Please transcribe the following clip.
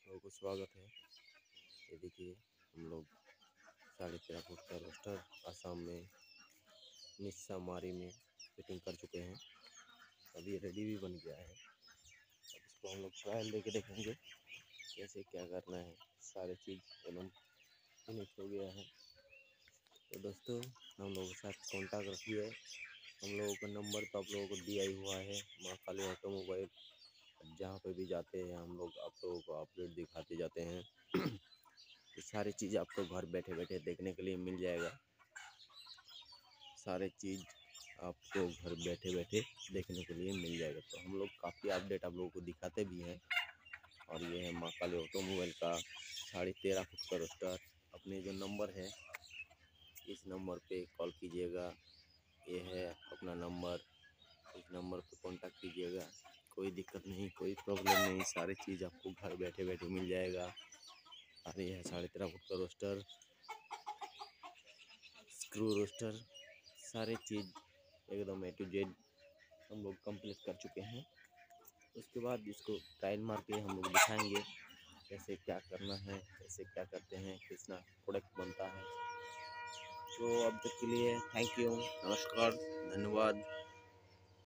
लोगों को स्वागत है। ये देखिए हम लोग 13.5 फुट का रोस्टर आसाम में निस्सा मारी में फिटिंग कर चुके हैं। अब ये रेडी भी बन गया है। अब इसको हम लोग ट्रायल लेके देखेंगे कैसे क्या करना है। सारे चीज़ एकदम फिनिश हो गया है। तो दोस्तों हम लोगों के साथ कॉन्टैक्ट रखिए। हम लोगों का नंबर तो आप लोगों को दिया ही हुआ है, माँ काली ऑटोमोबाइल। जहाँ पे भी जाते हैं हम लोग आप लोगों को अपडेट दिखाते जाते हैं। ये सारी चीज़ आपको घर बैठे बैठे देखने के लिए मिल जाएगा। सारे चीज़ आपको घर बैठे बैठे देखने के लिए मिल जाएगा। तो हम लोग काफ़ी अपडेट आप लोगों को दिखाते भी हैं। और ये है माँ काली ऑटोमोबाइल का 13.5 फुट का रोस्टर। अपने जो नंबर है इस नंबर पे कॉल कीजिएगा। ये है अपना नंबर, इस नंबर पे कांटेक्ट कीजिएगा। कोई दिक्कत नहीं, कोई प्रॉब्लम नहीं, सारी चीज़ आपको घर बैठे बैठे मिल जाएगा। और ये है 13.5 फुट का रोस्टर, स्क्रू रोस्टर, सारी चीज़ एकदम A to Z हम लोग कंप्लीट कर चुके हैं। उसके बाद इसको ट्रायल मार के हम लोग दिखाएंगे कैसे क्या करना है, कैसे क्या करते हैं, कितना प्रोडक्ट बनता है। तो अब तक के लिए थैंक यू, नमस्कार, धन्यवाद।